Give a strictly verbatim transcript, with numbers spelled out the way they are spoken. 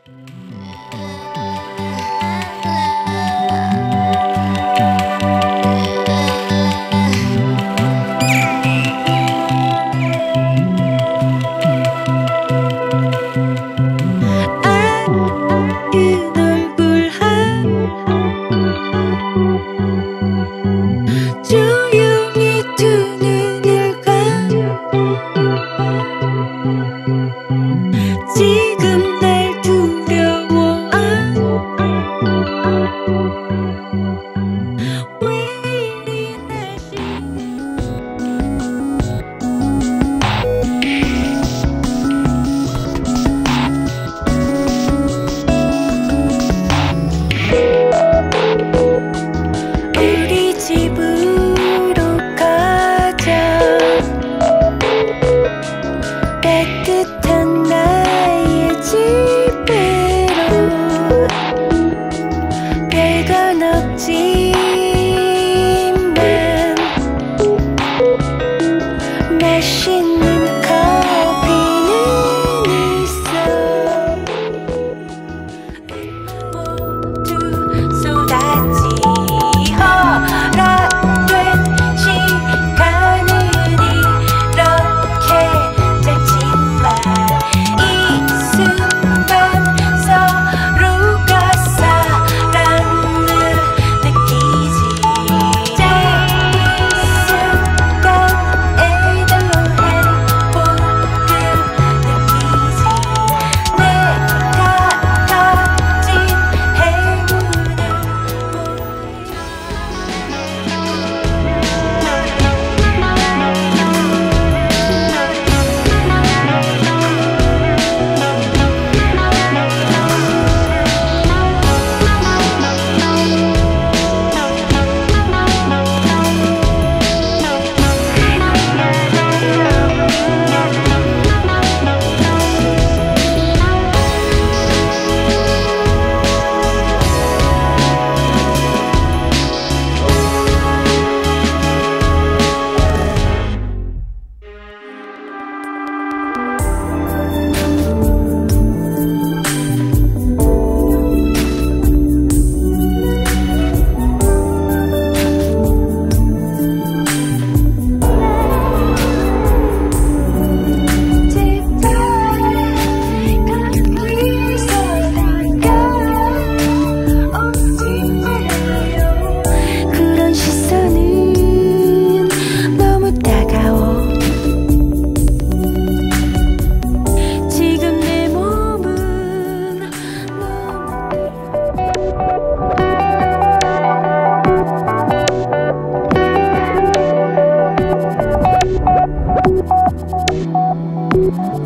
지금 날 두려워한 왜 이리 날씨 우리 집으로 가자. 따뜻한 나의 집으로. 별건 없지만 맛있는 커피는 있어. 모두 쏟아지어 허락된 시간은 이렇게 짧지만 이 순간 서로가 사랑을 느끼지. 이 순간에도 행복을 느끼지. 내가 가진 행운을 그런 시선은 너무 따가워. 지금 내 몸은 너무